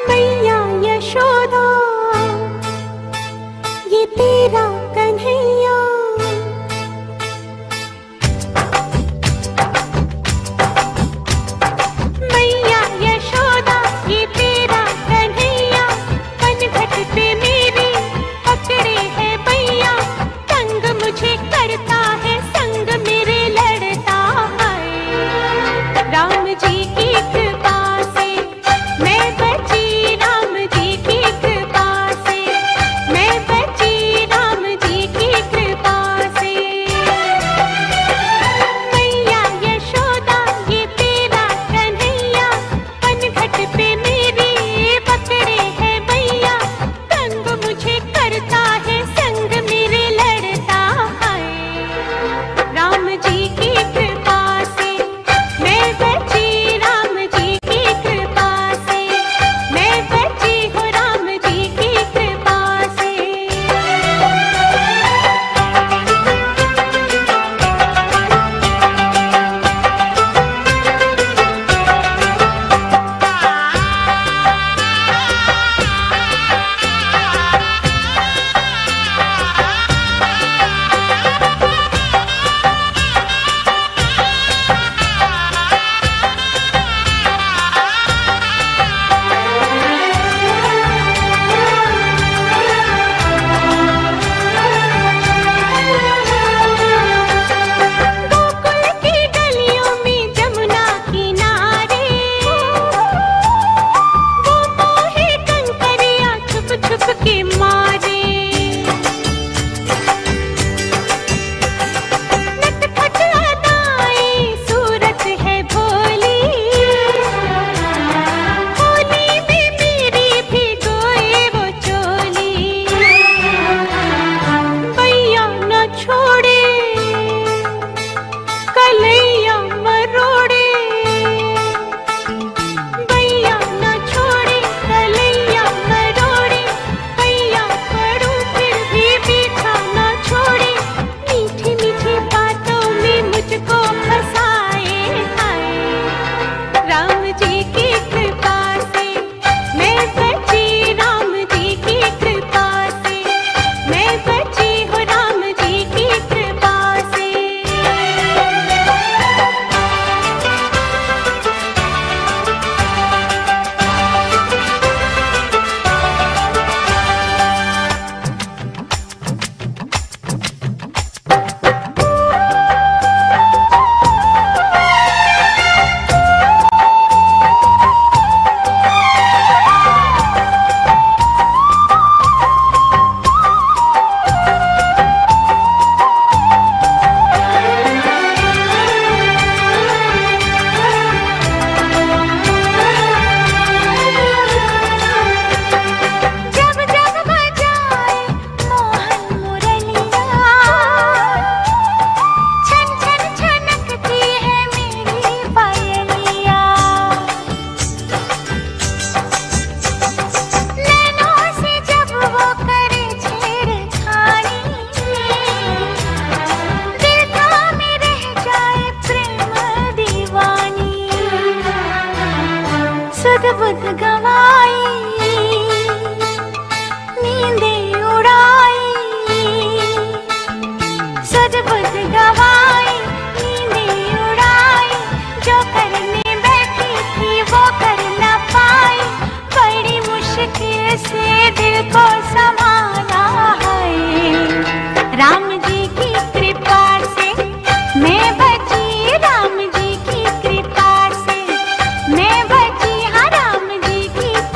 मैया यशोदा ये तेरा कन्हैया, मैया यशोदा ये तेरा कन्हैया, पनघट पे मेरी पकड़े है भैया, संग मुझे करता है संग मेरे लड़ता है। राम जी की कृपा से मैं बची, राम जी की कृपा से मैं बची, राम जी की कृपा से। मैया यशोदा ये तेरा कन्हैया, पनघट पे मेरी पकड़े है भैया, संग मुझे करता है संग मेरे लड़ता है। राम जी की कृपा से मैं बची, राम जी की कृपा से मैं बची हूँ, राम जी की कृपा से। गोकुल की गलियों में जमुना किनारे वो मोहे कंकरिया छुप छुप के मारे। नटखट अदाएं सूरत है भोली, होली में मेरी भिगोए वो चोली। भैया न छोड़े कलैया मरोड़े, भैया न छोड़े कलैया मरोड़े, भैया पढ़ूं फिर भी पीछा न छोड़े, मीठी मीठी बातों में मुझको फंसाए हाय। राम जी की कृपा से मैं बची, राम जी की कृपा से मैं बची हूँ, राम जी की कृपा से। जब जब बजाए मोहन मुरलिया, छन छन छनकती है मेरी पायलिया। नैनों से जब वो करे छेड़खानी, दिल थामे रह जाए प्रेम दीवानी। सुध बुध गवाई नींदें उड़ाई, सुध बुध गवाई नींदें उड़ाई, जो करने बैठी थी वो कर न पाई, बड़ी मुश्किल से दिल को संभाला है। राम जी की कृपा से मैं बची, राम जी की कृपा से मैं बची, हाँ राम जी की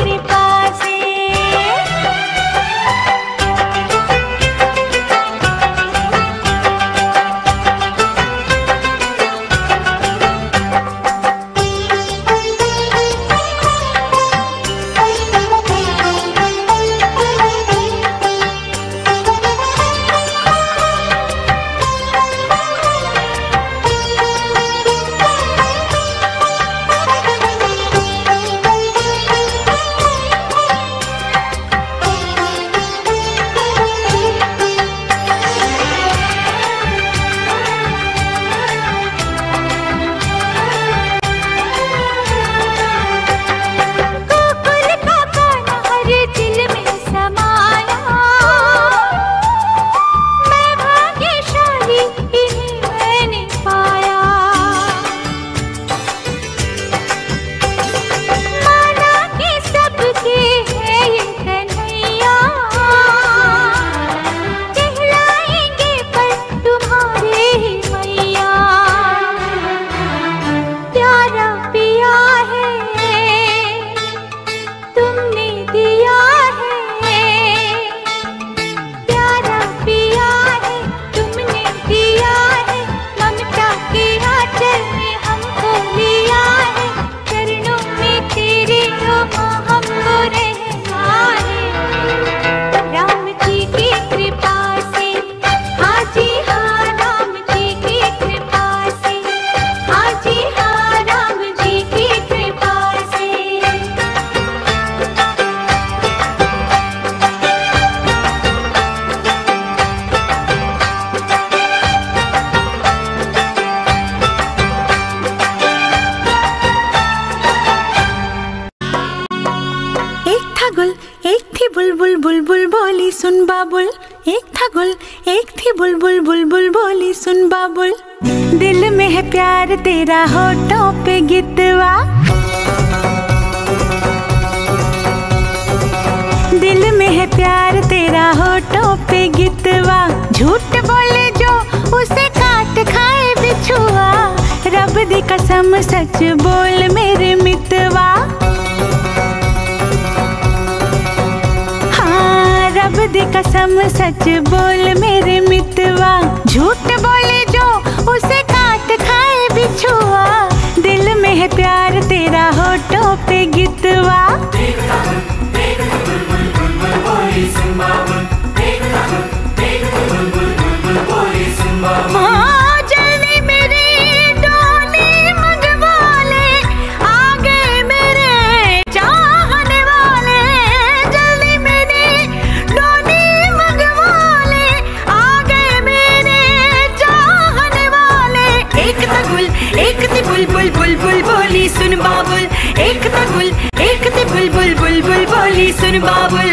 बुलबुल बोली सुन बाबुल, एक था गुल एक थी बुलबुल, बुलबुल बोली सुन बाबुल। दिल में है प्यार तेरा होठों पे गितवा, दिल में है प्यार तेरा होठों पे गितवा। झूठ बोले जो उसे काट खाए बिछुआ, रब दी कसम सच बोल मेरे मितवा। हाँ रब दी कसम सच बोल मेरे मितवा। झूठ बोले जो उसे काट खाए बिछुआ, दिल में है प्यार तेरा होठों पे गितवा। हाँ जल्दी मेरी डोली मंगवा ले, आ गए मेरे चाहने वाले। जल्दी मेरी डोली मंगवा ले, आ गए मेरे चाहने वाले। एक था गुल एक थी बुलबुल, बुलबुल बोली सुन बाबुल। एक था गुल एक थी बुलबुल, बुलबुल बोली सुन बाबुल।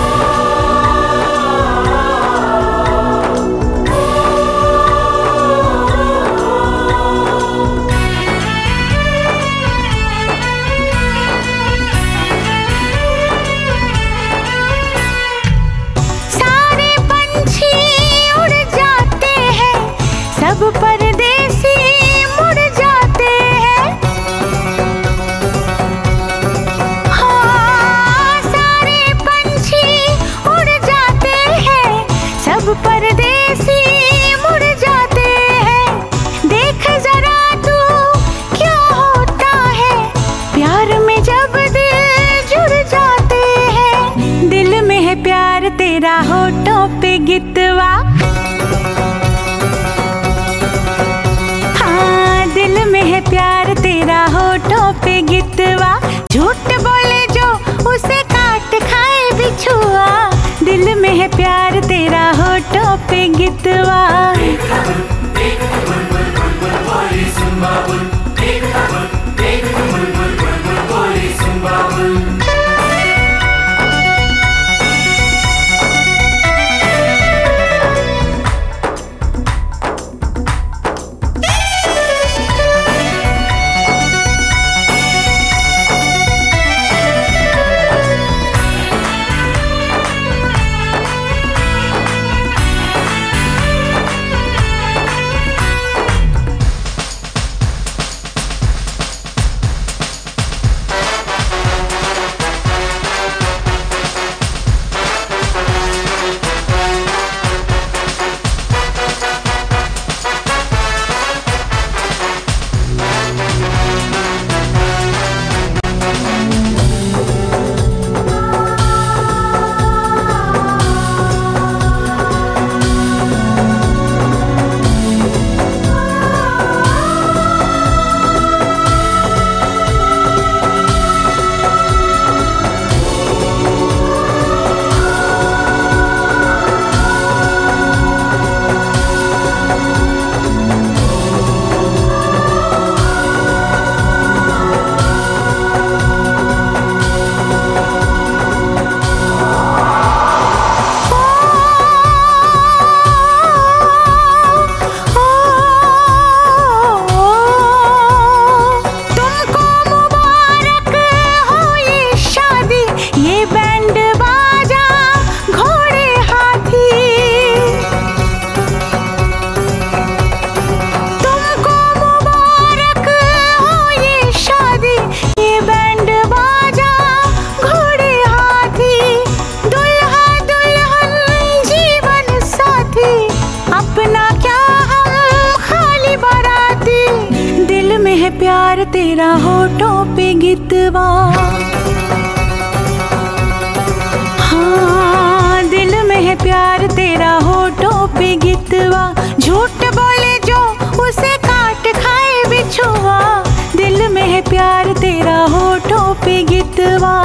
सब परदेसी मुड़ जाते हैं। हाँ सारे पंछी उड़ जाते हैं, सब परदेसी मुड़ जाते हैं। देख जरा तू क्या होता है, प्यार में जब दिल जुड़ जाते हैं। दिल में है प्यार तेरा होठों पे गितवा, दिल में है प्यार तेरा होठों पे गितवा। झूठ बोले जो उसे काट खाए बिछुआ, दिल में है प्यार तेरा होठों पे गितवा। प्यार तेरा होठों पे गितवा। हाँ दिल में है प्यार तेरा होठों पे गितवा। झूठ बोले जो उसे काट खाए बिछुआ, दिल में है प्यार तेरा होठों पे गितवा।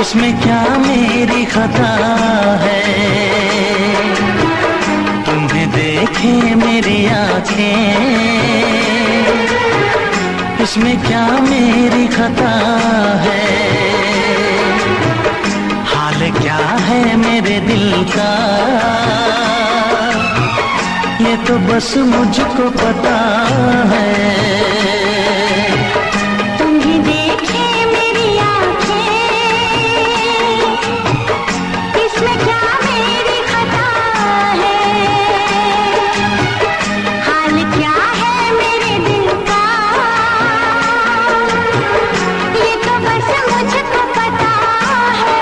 इसमें क्या मेरी खता है, तुम्हें देखे मेरी आंखें, इसमें क्या मेरी खता है, हाल क्या है मेरे दिल का, ये तो बस मुझको पता है। तुम्हें देखे मेरी आंखें, इसमें क्या मेरी खता है, हाल क्या है मेरे दिल का, ये तो बस मुझको पता है।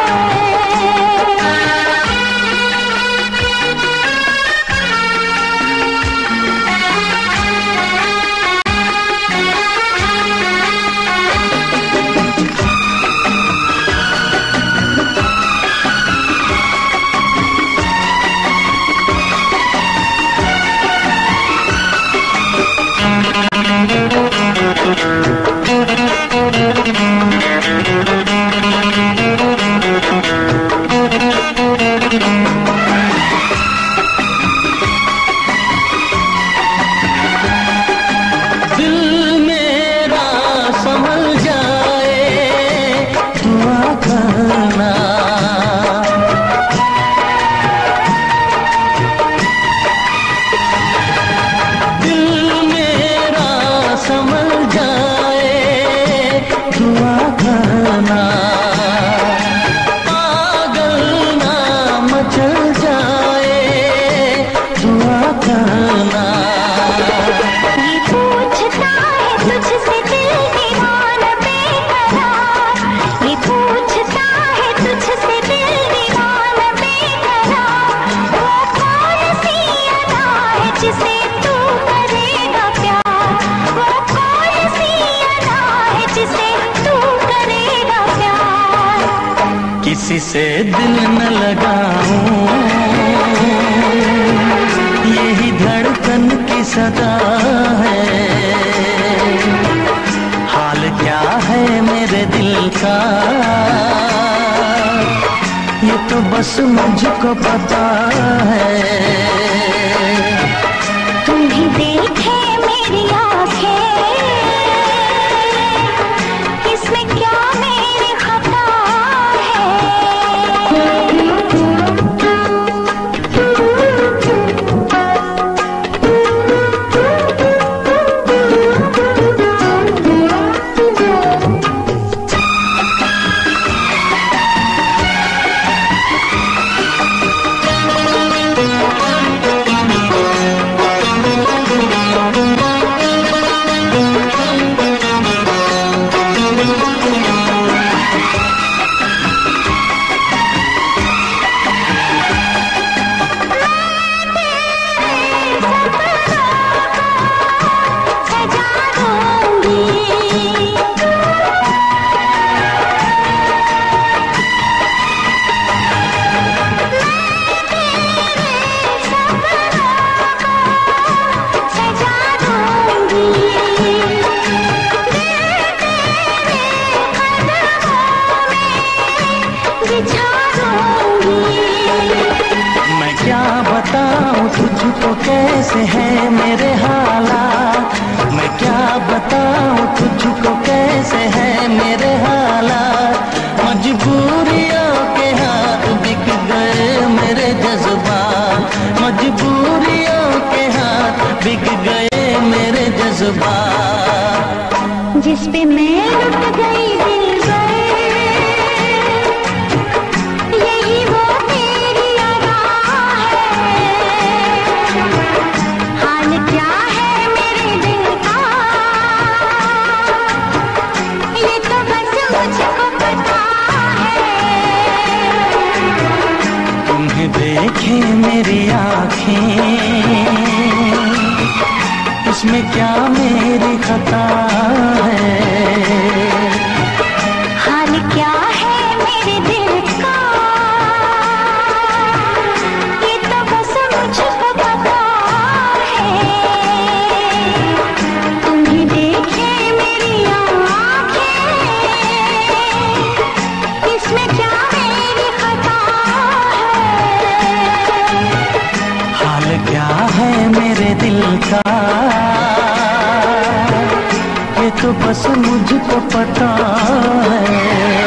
किसी से दिल न लगाऊं, यही धड़कन की सदा है, हाल क्या है मेरे दिल का, ये तो बस मुझको पता है। तुम्हें देखे मेरी आंखें, इसमें क्या मेरी खता है, मैं क्या बताऊं तुझको कैसे है मेरे हालात, मैं क्या बताऊं तुझको कैसे है मेरे हालात, मजबूरियों के हाथ बिक गए मेरे जज्बात, मजबूरियों के हाथ बिक गए मेरे जज्बात, जिस पे मैं रुक गई दिलबर, यही वो तेरी अदा है, हाल क्या है मेरे दिल का, ये तो बस मुझको पता है। तुम्हें देखे मेरी आँखें, इसमें क्या मेरी खता है, हाल क्या है मेरे दिल का, ये तो बस मुझको पता है। तुम्हें देखे मेरी आँखें, इसमें क्या बस मुझको पता है।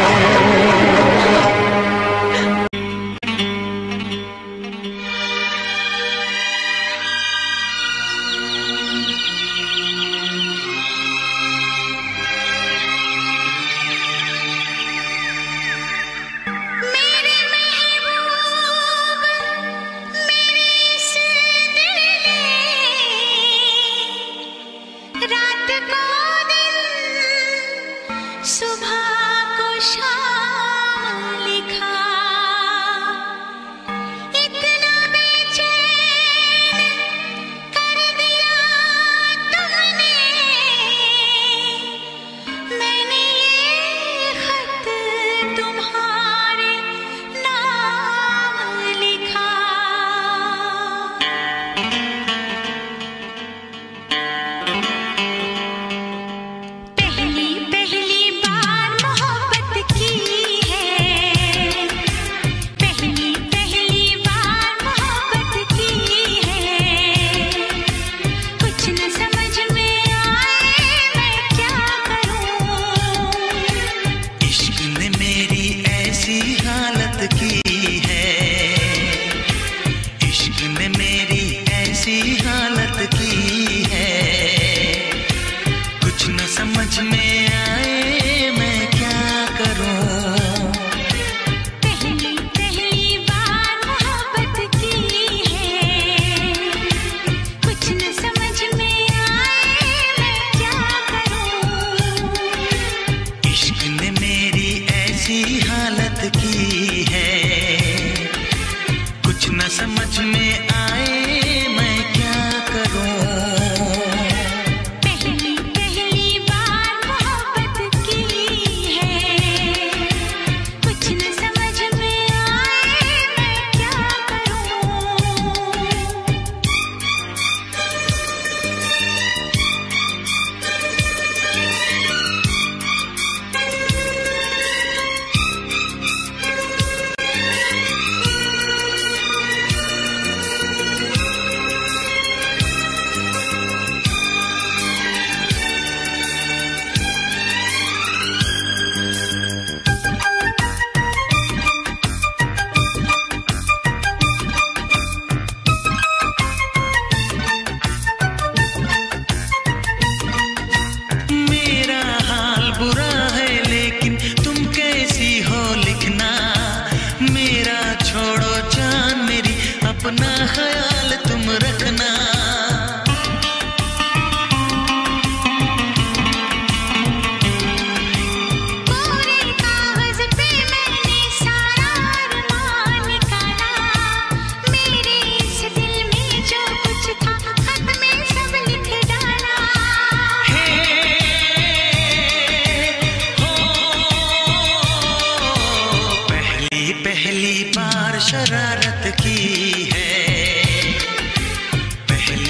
पहली बार शरारत की है, पहली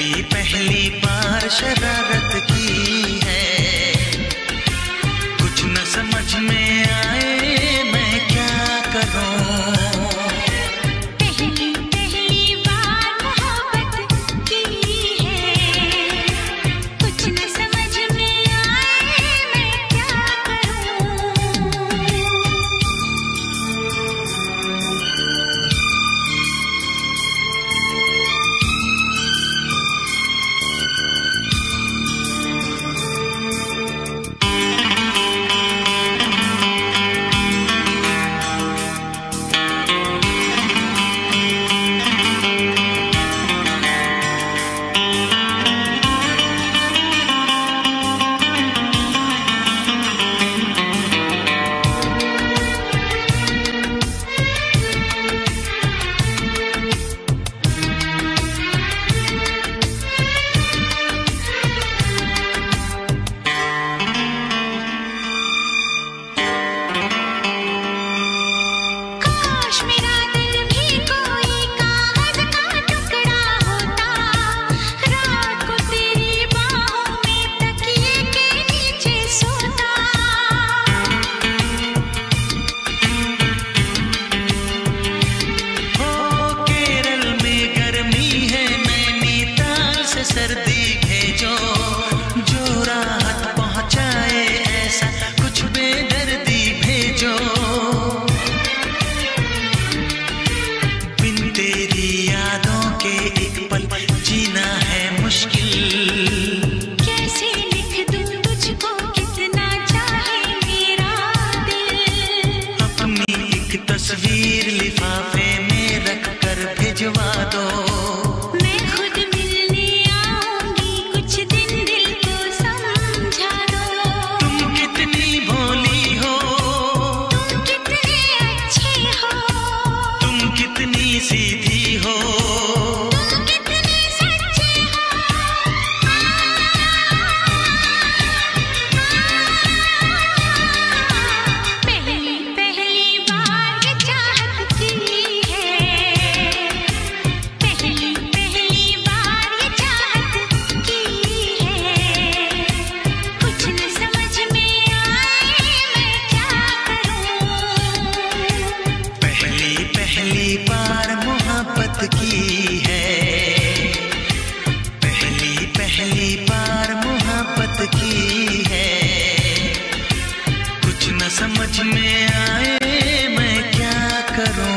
मोहब्बत की है, पहली पहली बार मोहब्बत की है। कुछ न समझ में आए मैं क्या करूं।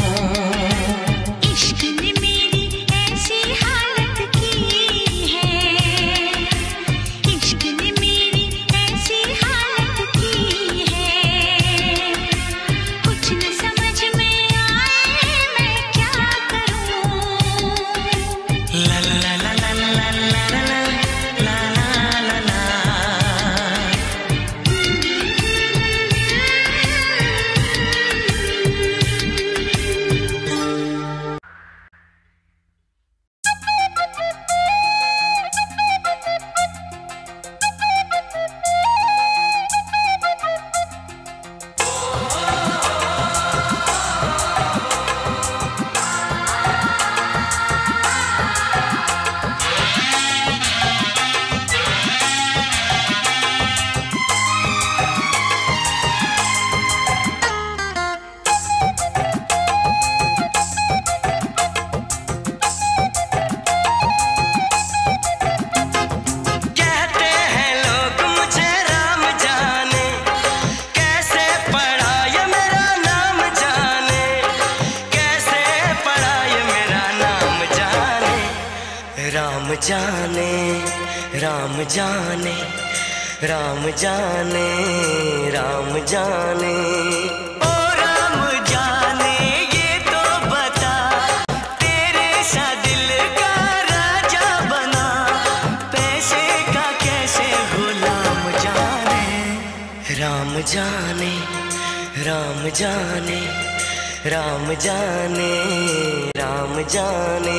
राम जाने, राम जाने, राम जाने, ओ राम जाने ये तो बता, तेरे सा दिल का राजा बना, पैसे का कैसे गुलाम जाने। राम जाने, राम जाने, राम जाने, राम जाने।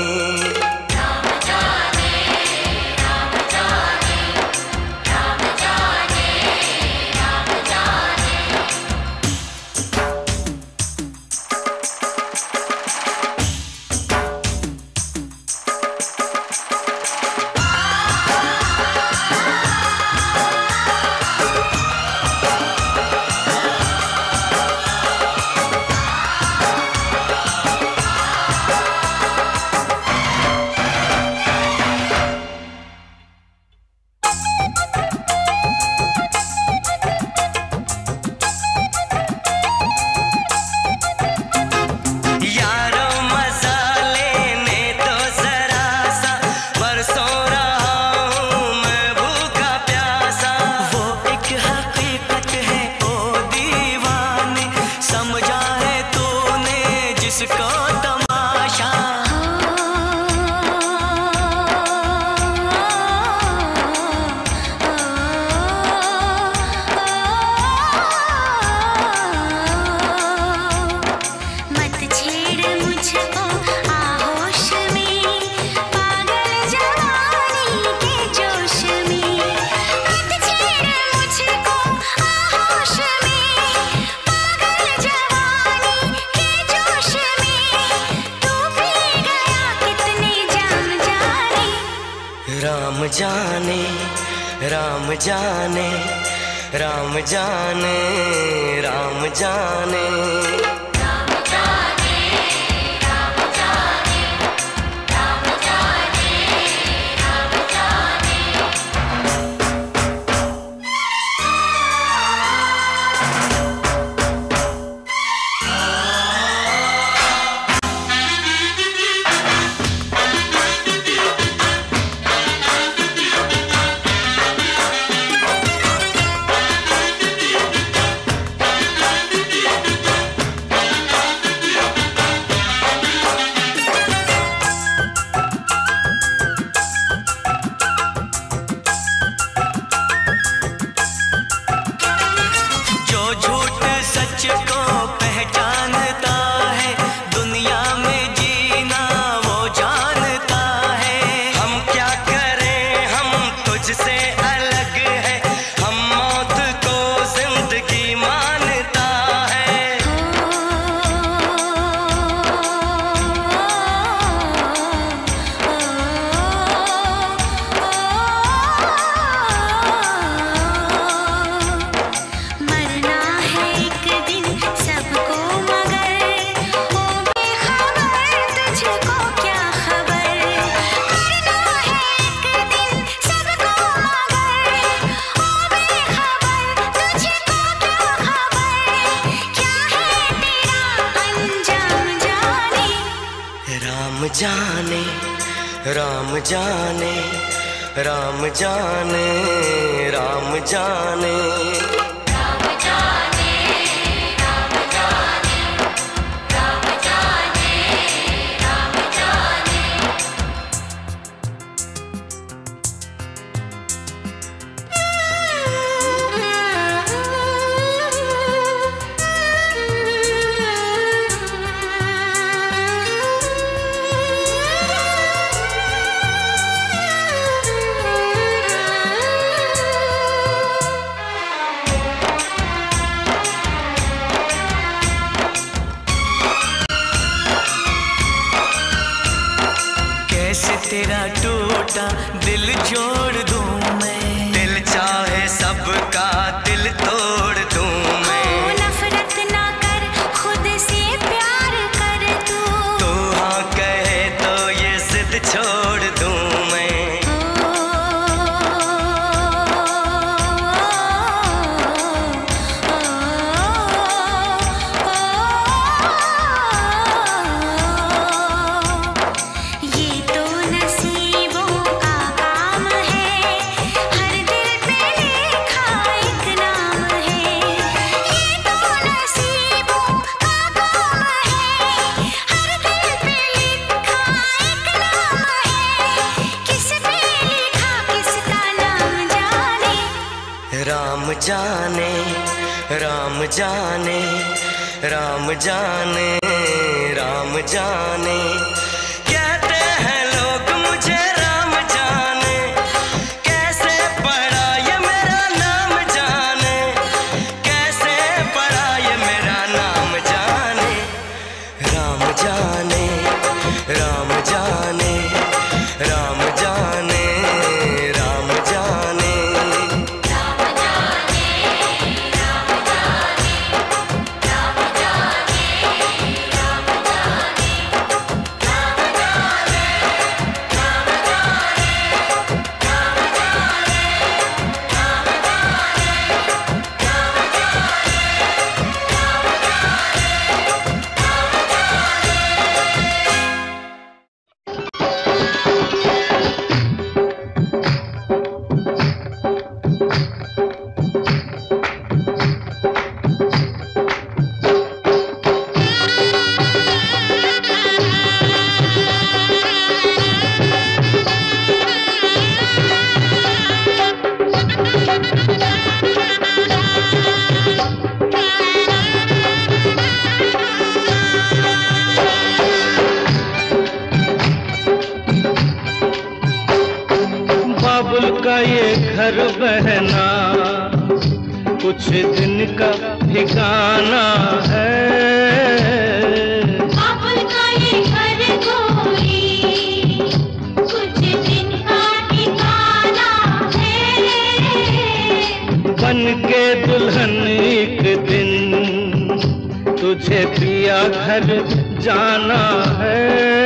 राम जाने, राम जाने, राम जाने, राम जाने। मरना है एक दिन सबको। जाने, राम जाने, राम जाने, राम जाने। तेरा टूटा दिल जोड़ दूं मैं, दिल चाहे सबका दिल तोड़ दूं मैं। नफरत ना कर, खुद से प्यार कर तू हाँ कहे तो ये जिद छोड़ दूं मैं। राम जाने, राम जाने, राम जाने, राम जाने। कहते हैं लोग मुझे राम जाने, कैसे पड़ा ये मेरा नाम जाने, कैसे पड़ा ये मेरा नाम जाने। राम जाने, राम जाने, राम जाने, राम जाने। बाबुल का ये घर बहना कुछ दिन का ठिकाना है। बाबुल का ये घर गोरी कुछ दिन का ठिकाना है। बन के दुल्हन एक दिन तुझे पिया घर जाना है।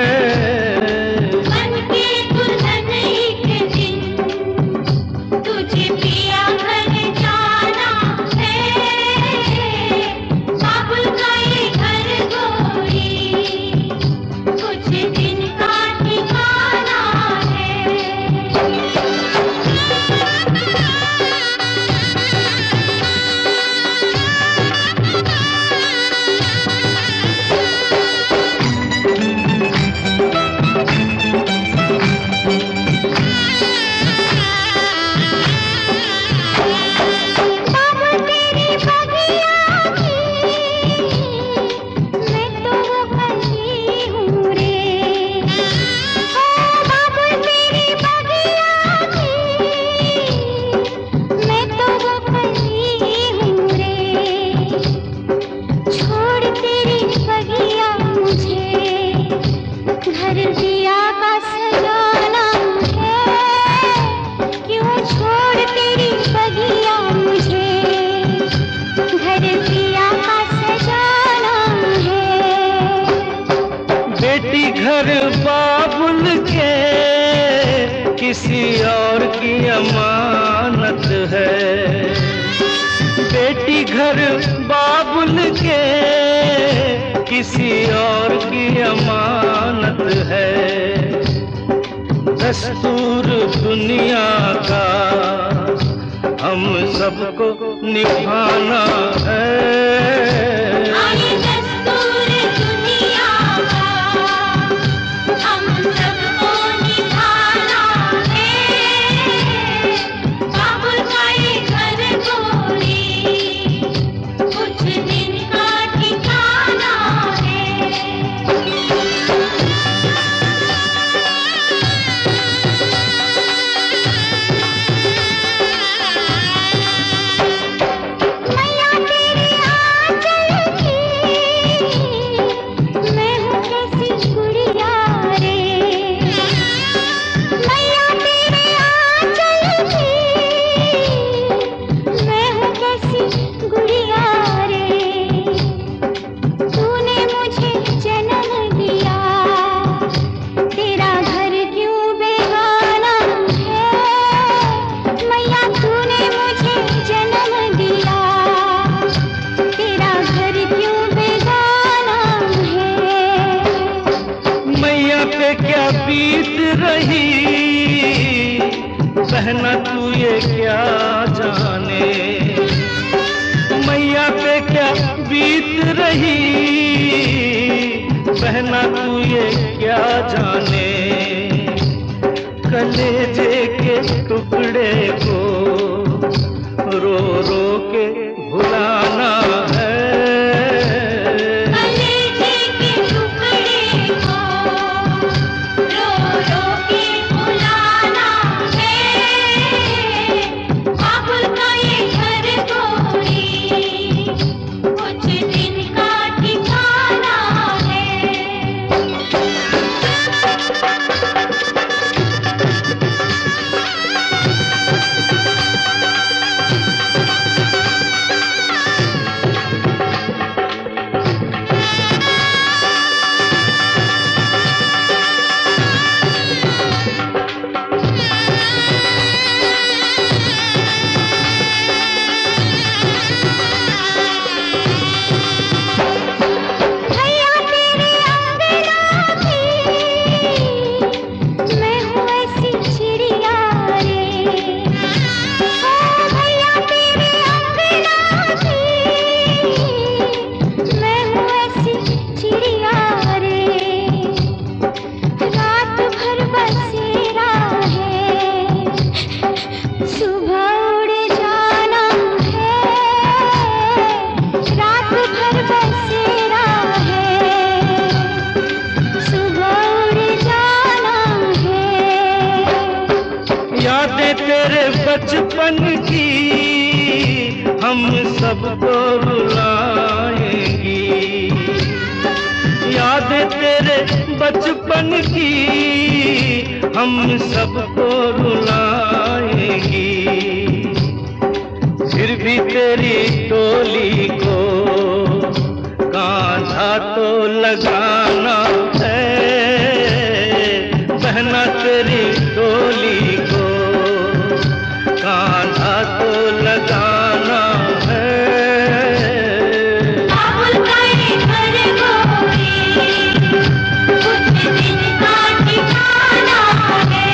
घर बाबुल के किसी और की अमानत है। बेटी घर बाबुल के किसी और की अमानत है। दस्तूर दुनिया का हम सबको निभाना है। ये दस्तूर दुनिया का हम सबको निभाना है। बाबुल का ये घर गोरी कुछ दिन का ठिकाना है। मैया तेरे आंचल की मैं हूँ कैसी गुड़िया रे। मैया तेरे आंचल की मैं हूँ कैसी गुड़िया रे। तूने मुझे जन्म दिया तेरा घर क्यों बेगाना है। मैया तूने मुझे जन्म दिया तेरा घर क्यों बेगाना है। मैया पे क्या बीत रही बहना तू ये क्या जाने। मैया पे क्या बीत रही बहना तू ये क्या जाने। कलेजे के टुकड़े को रो रो के भुलाना है। कलेजे के टुकड़े को रो रो के भुलाना है। बाबुल का ये घर गोरी कुछ दिन का ठिकाना है। भैया तेरे अंगना की मैं हूँ ऐसी चिड़िया रे। ओ भैया तेरे अंगना की मैं हूँ ऐसी चिड़िया रे। रात भर बसेरा है सुबह उड़ जाना है। रात भर बसेरा है सुबह उड़ जाना है। यादें तेरे बचपन की हम सबको रुलाएंगी। यादें तेरे बचपन की हम सबको रुलाएंगी। फिर भी तेरी टोली को कांधा तो लगाना है। बहना तेरी टोली को कांधा तो लगाना है। बाबुल का ये घर गोरी कुछ दिन का ठिकाना है।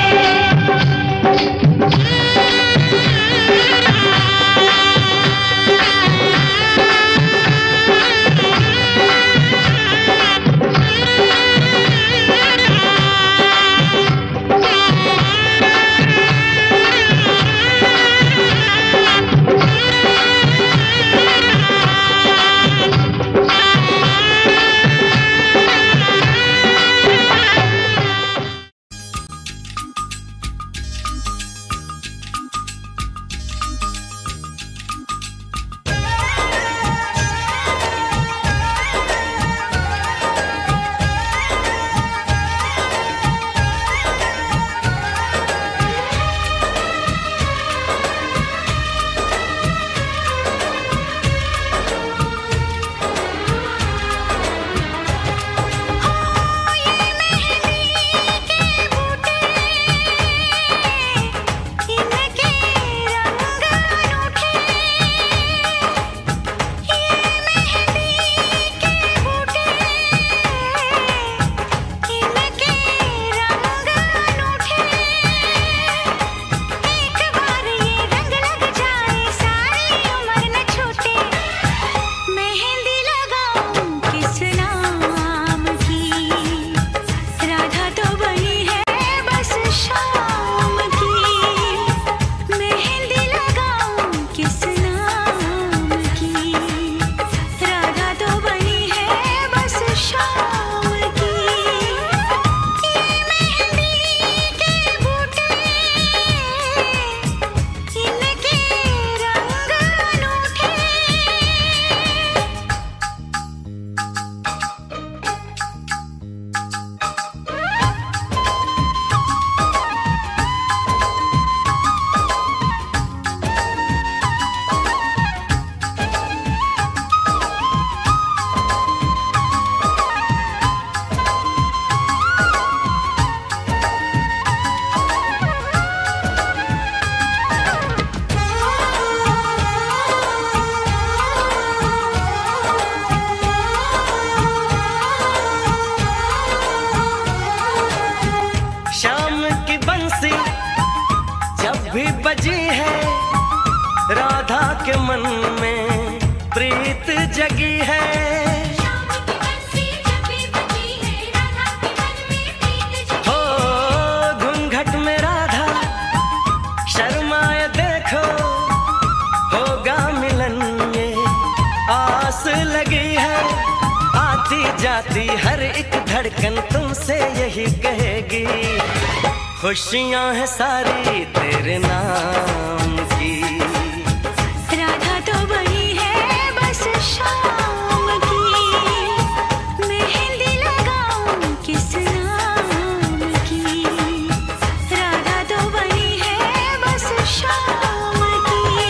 बजी है, राधा के मन में प्रीत जगी है। शाम की बंसी जब भी बजी है, राधा के मन में प्रीत जगी हो घूंघट में राधा शर्माए देखो, होगा मिलन ये आस लगी है। आती जाती हर एक धड़कन तुमसे यही कहेगी, खुशियां हैं सारी तेरे नाम की। राधा तो बनी है बस शाम की, मेहंदी लगाऊं किस नाम की। राधा तो बनी है बस शाम की।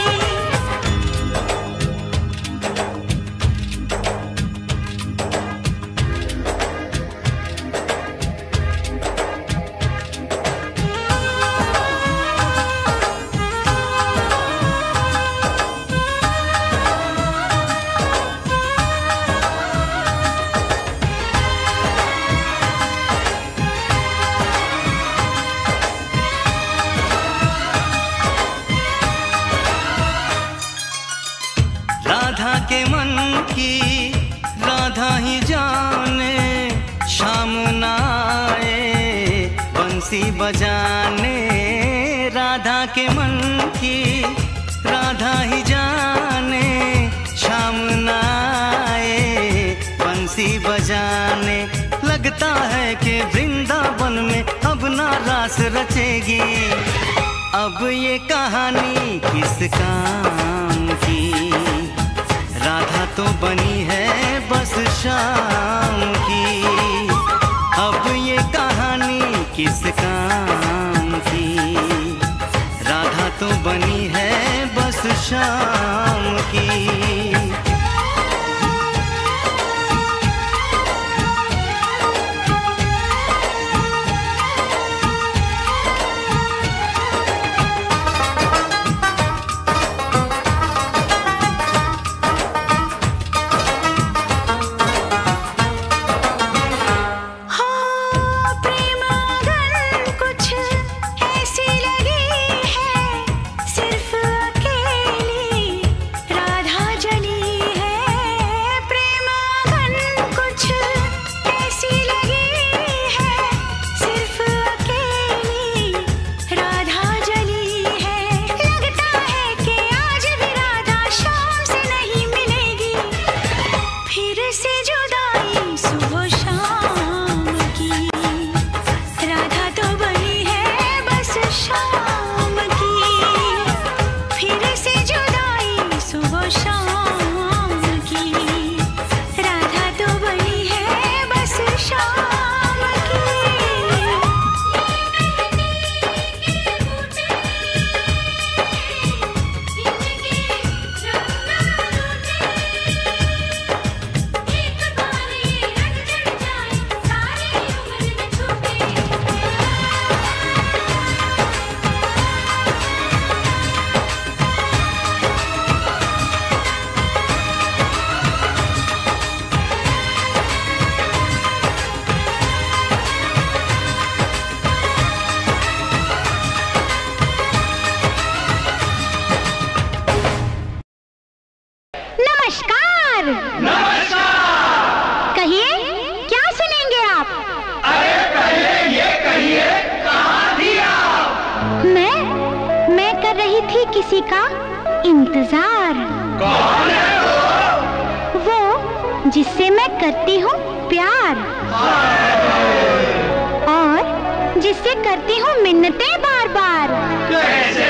राधा के मन की राधा ही जाने, शाम न आए बंसी बजाने। राधा के मन की राधा ही जाने, शाम न आए बंसी बजाने। लगता है कि वृंदावन में अब ना रास रचेगी, अब ये कहानी किस काम की। राधा तो बनी है बस शाम की, अब ये कहानी किस काम की। राधा तो बनी है बस शाम की। नमस्कार। नमस्कार। कहिए क्या सुनेंगे आप? अरे पहले ये कहिए कहाँ थी आप? मैं कर रही थी किसी का इंतजार। कौन है वो जिससे मैं करती हूँ प्यार, और जिससे करती हूँ मिन्नतें बार बार। कैसे?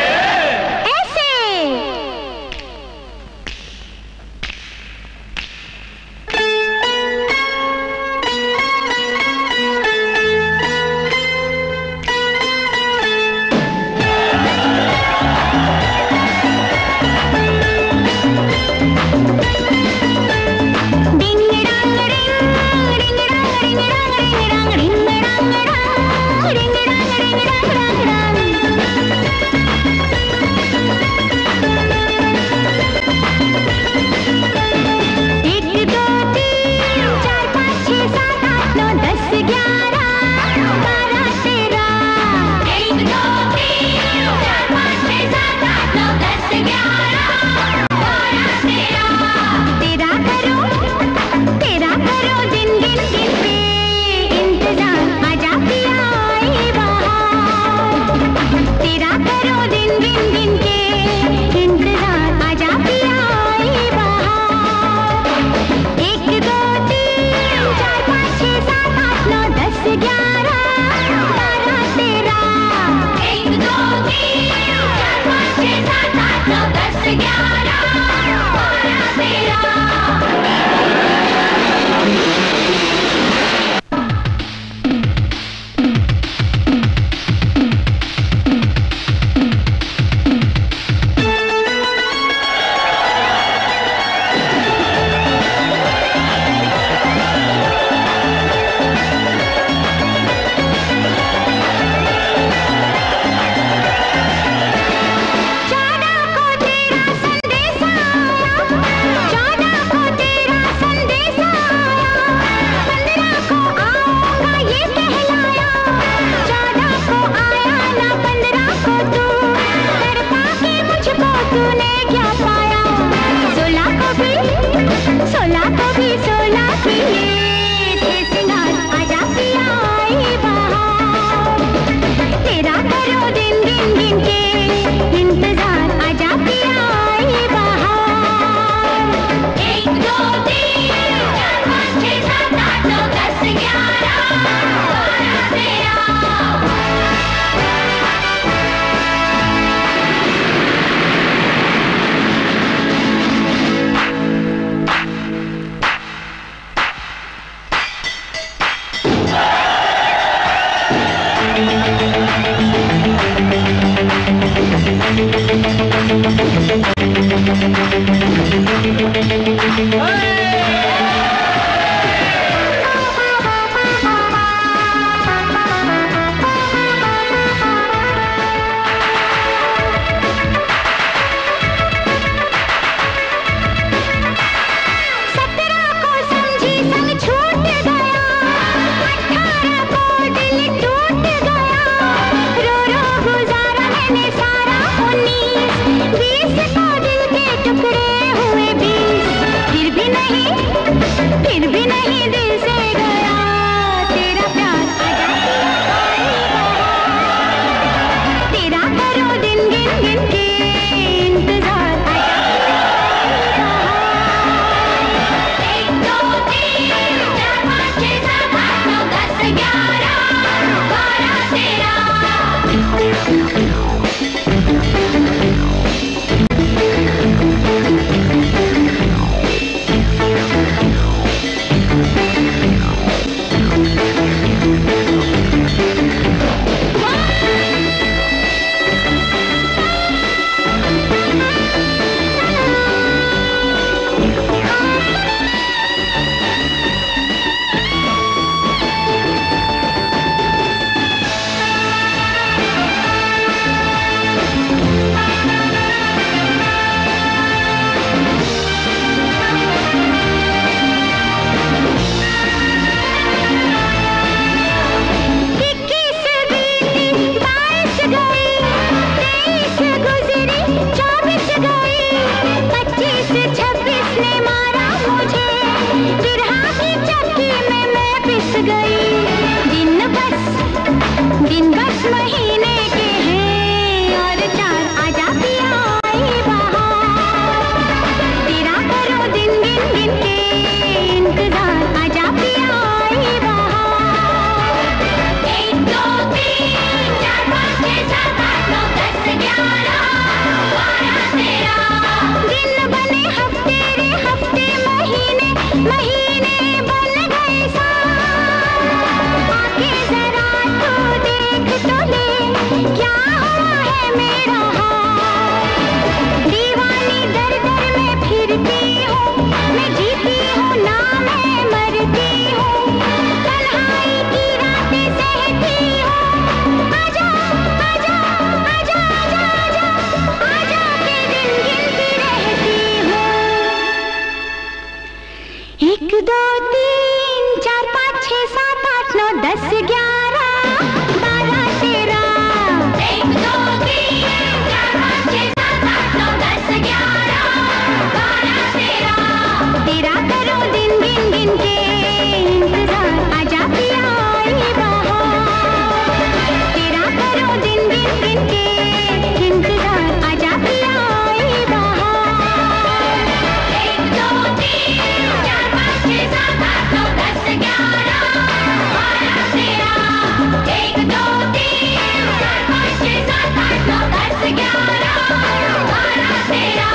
3 4 5 6 7 8 9 10 11 12 13 1 2 3 4 5 6 7 8 9 10 11 12 13 तेरा करो दिन गिन गिन के इंतजार आजा पिया आई बहार तेरा करो दिन गिन गिन के इंतजार आजा पिया आई बहार 1 2 3 4 5 6 7 8 9 10 11 12 13 1 2 3 4 5 6 7 8 9 10 11 12 13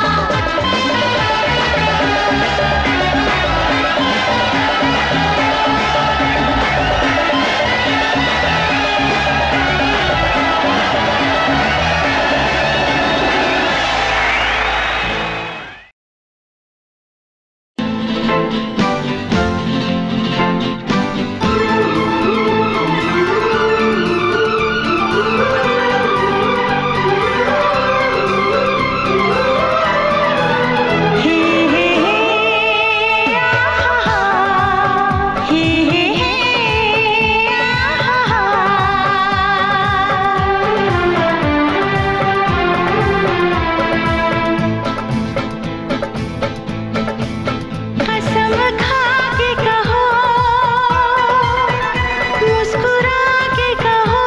कसम खा के कहो मुस्कुरा के कहो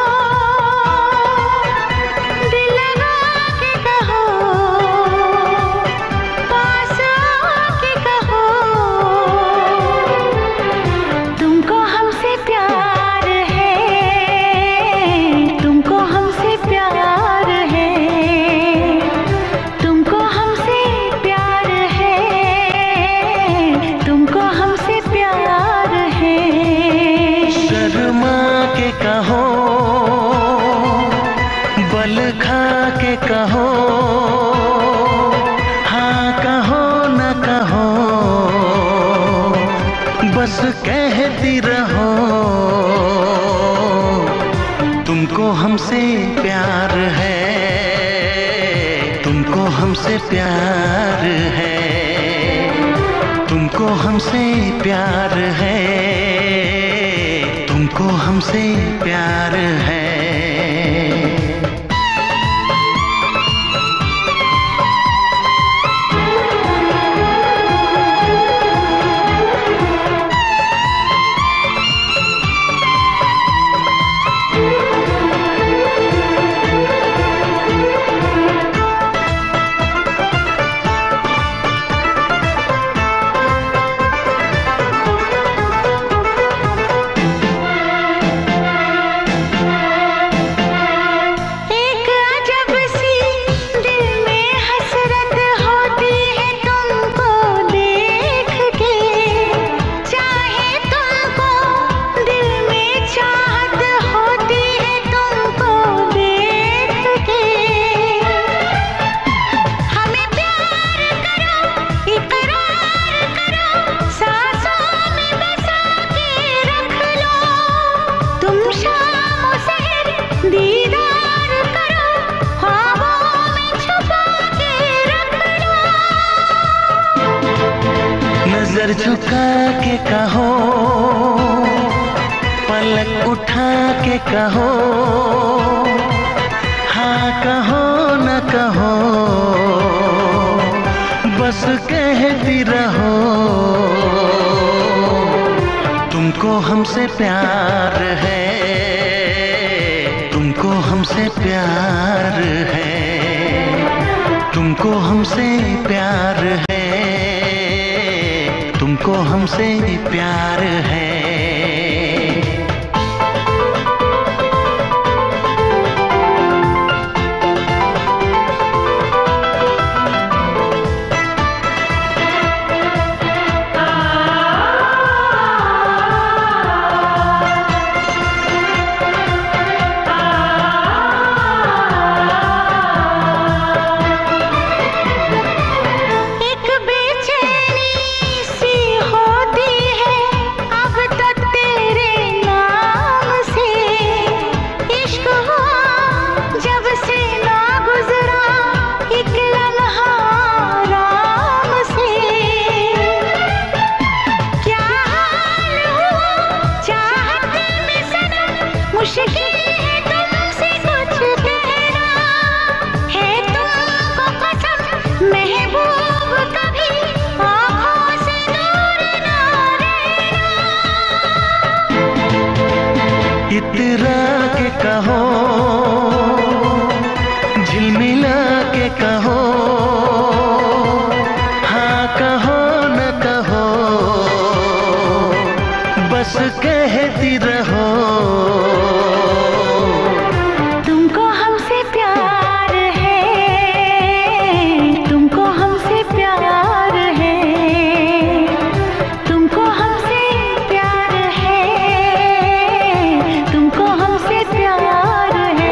दिल लगा के कहो पास आके कहो तुमको हमसे प्यार है तुमको हमसे प्यार है तुमको हमसे प्यार है तुमको हमसे प्यार है शर्मा के कहो बल खा के कहो हाँ कहो न कहो बस कहती रहो तुमको हमसे प्यार है तुमको हमसे प्यार है तुमको हमसे प्यार है तुमको हमसे प्यार है एक अजब सी दिल में हसरत होती है तुमको देख के चाहे तुमको दिल में चाहत होती है तुमको देख के हमें प्यार करो इकरार करो सांसों में बसा के रख लो तुम शाम शहर दीदार करो ख्वाबों में छुपा के रख लो नजर झुका के कहो पलक उठा के कहो हाँ कहो न कहो बस कहती रहो तुमको हमसे प्यार है तुमको हमसे प्यार है तुमको हमसे प्यार है तुमको हमसे प्यार है एक बेचैनी सी होती है अब तक इतरा के कहो, झिलमिला के कहो, हाँ कहो न कहो, बस कहती रहो। तुमको हमसे प्यार है, तुमको हमसे प्यार है, तुमको हमसे प्यार है, तुमको हमसे प्यार है।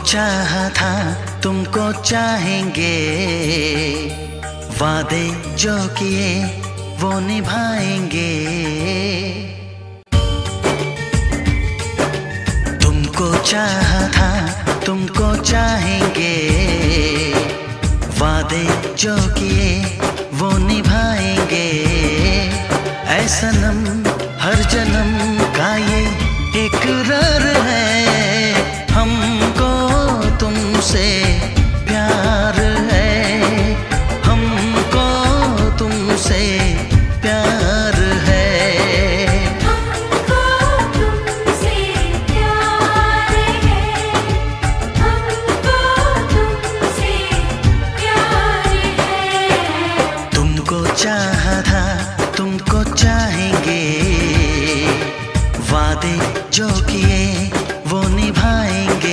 चाहा था तुमको चाहेंगे, वादे जो किए वो निभाएंगे। तुमको चाहा था तुमको चाहेंगे, वादे जो किए वो निभाएंगे। ऐ सनम हर जन्म का ये इकरार है, हमको तुमसे प्यार है, हमको तुमसे प्यार है। हमको तुमसे प्यार है, हमको तुमसे प्यार है। तुमको चाहा था तुमको चाहेंगे, वादे जो किए वो निभाएंगे।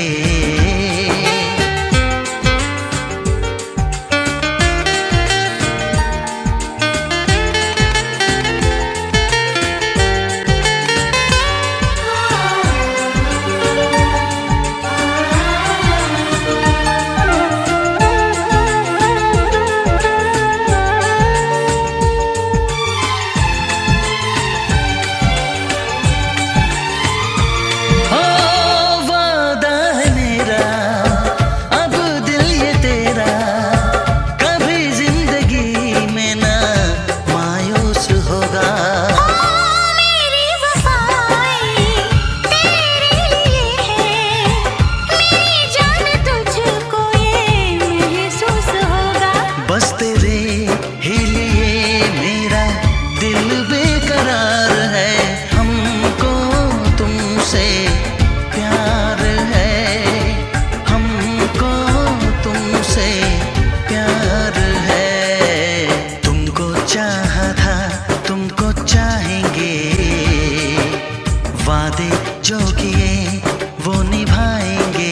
वादे जो किए वो निभाएंगे।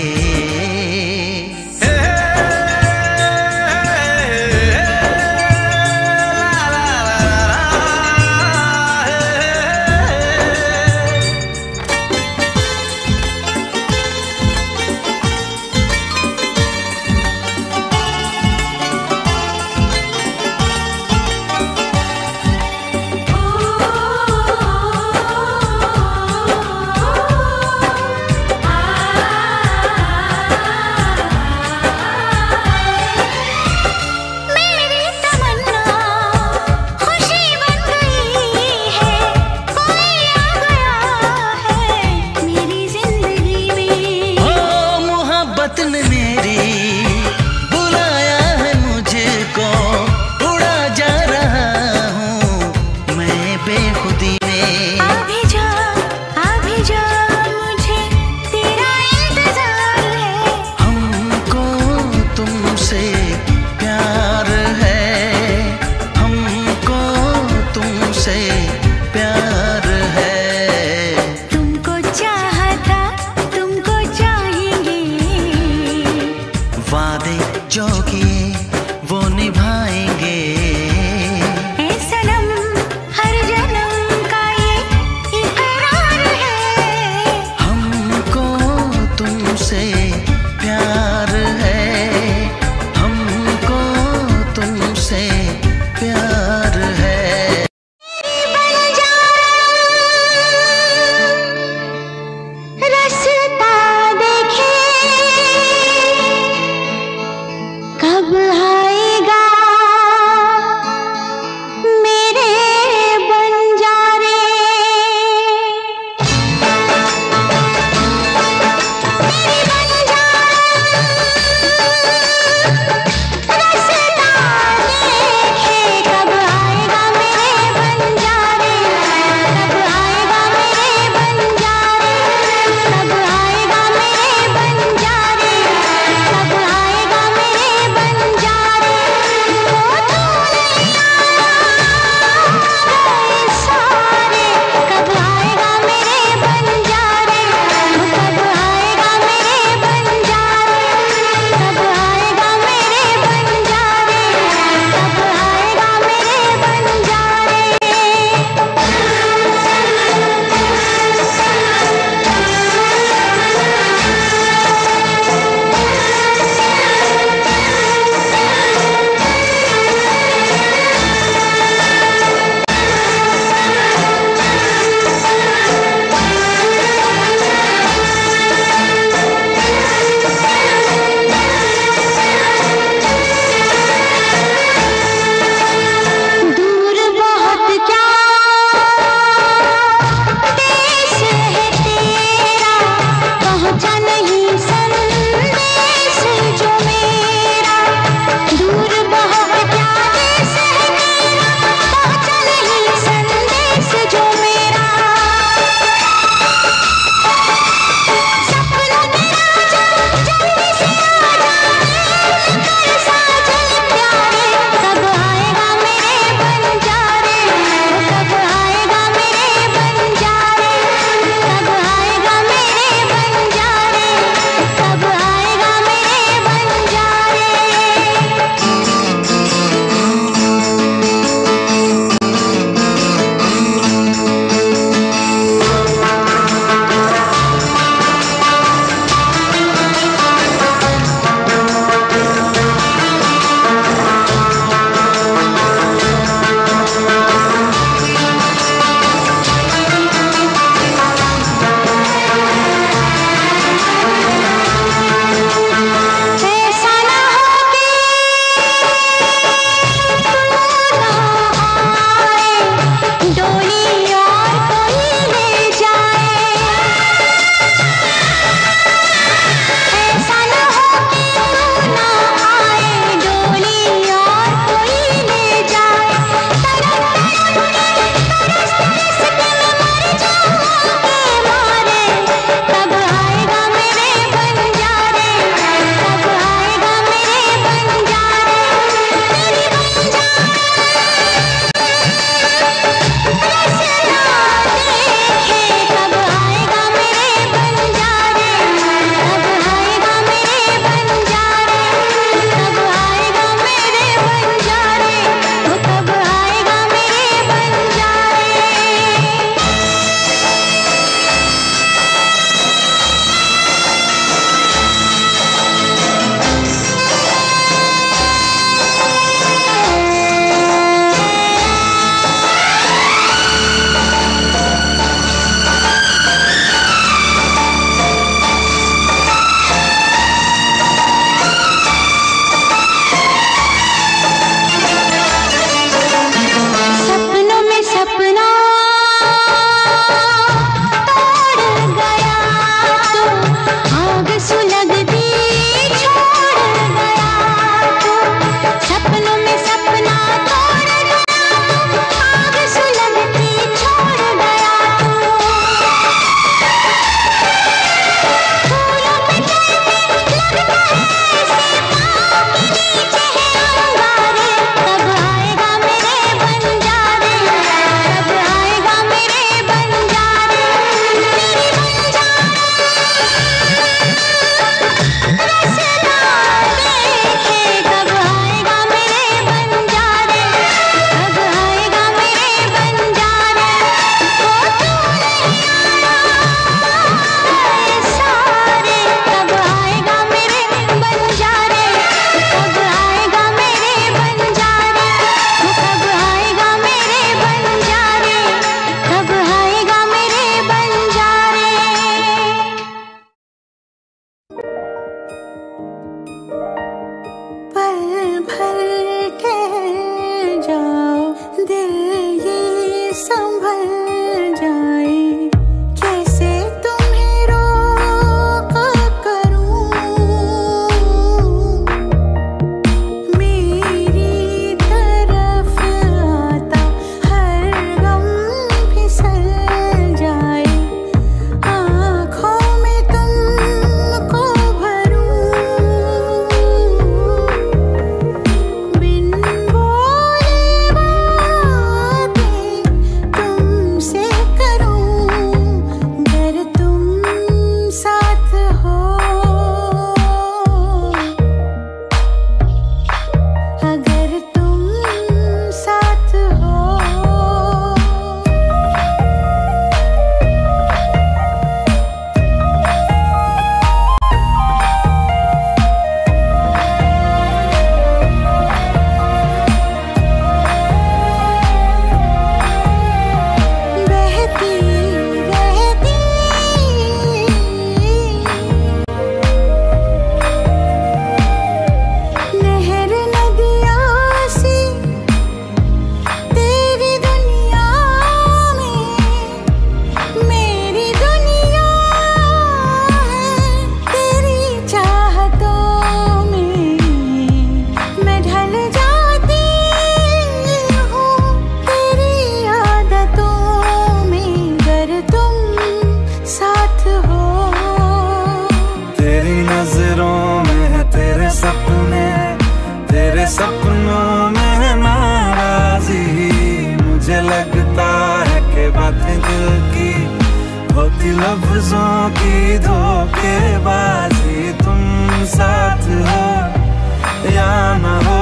थी लफ्जों की धोखेबाजी, तुम साथ हो या ना हो